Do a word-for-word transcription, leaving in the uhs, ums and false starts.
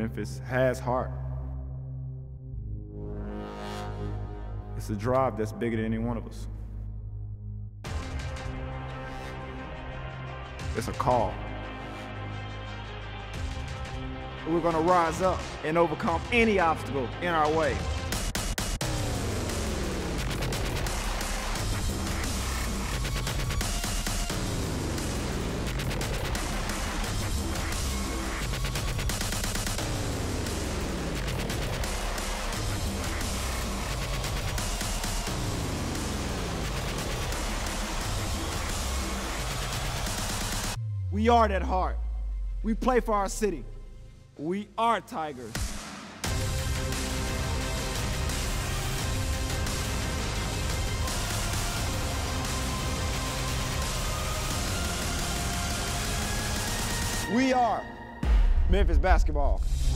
Memphis has heart. It's a drive that's bigger than any one of us. It's a call. We're gonna rise up and overcome any obstacle in our way. We are that heart. We play for our city. We are Tigers. We are Memphis basketball.